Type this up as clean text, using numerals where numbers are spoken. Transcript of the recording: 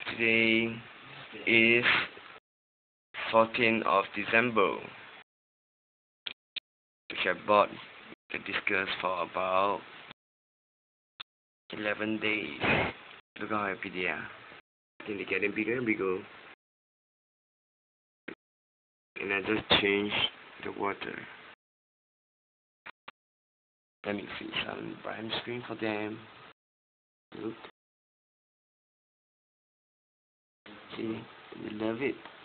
Today is 14th of December, which I bought the Discus for about 11 days. Look how happy they are. I think they're getting bigger and bigger. And I just changed the water. Let me see some prime screen for them. Look. See, they love it.